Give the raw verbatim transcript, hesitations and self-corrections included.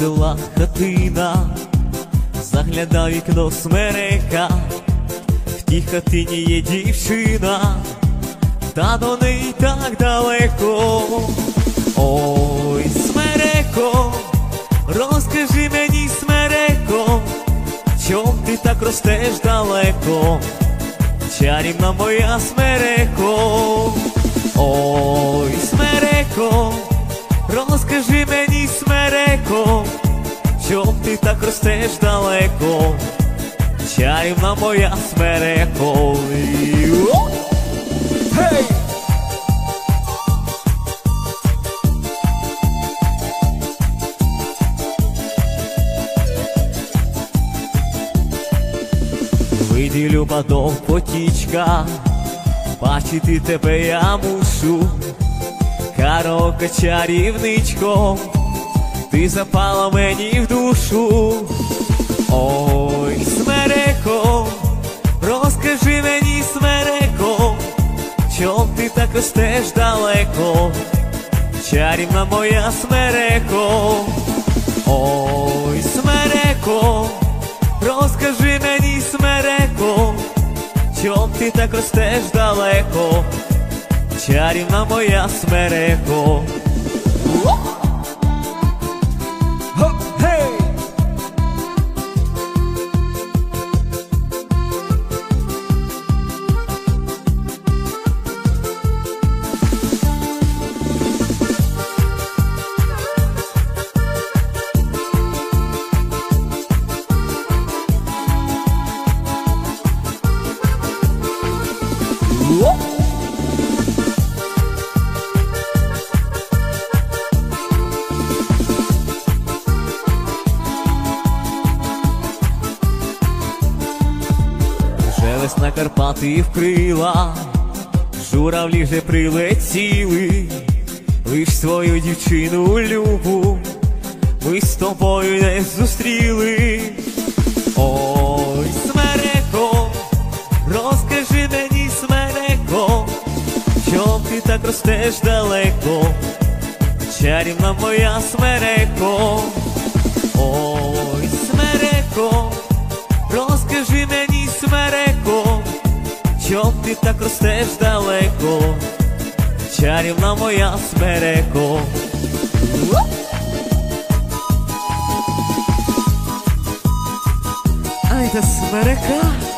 села хатина, загляда вікно смерека, в тій хатині є дівчина, та до неї так далеко. Ой, смереко, розкажи мені, смереко, чом ти так ростеш далеко, чарівна моя смереко. Ой, смереко, розкажи мені, смереко, чом ти так ростеш далеко, чарівна моя смереко. Гей! Вийди, люба, до потічка, бачити тебе я мушу. Караоке, чарівничко, ти запала мені в душу. Ой, смереко, розкажи мені, смереко, чом ти так ростеш далеко, чарівна моя смереко. Ой, смереко, розкажи мені, смереко, чом ти так ростеш далеко, чарівна моя смереко. Гей! Весна Карпати вкрила, журавлі вже прилетіли, лиш свою дівчину любу ми з тобою не зустріли. Ой, смереко, розкажи мені, смереко, чом ти так ростеш далеко, чарівна моя смереко. Ой, смереко, розкажи мені, смереко, чом ти так ростеш далеко, чарівна моя смереко. Ай, та смерека!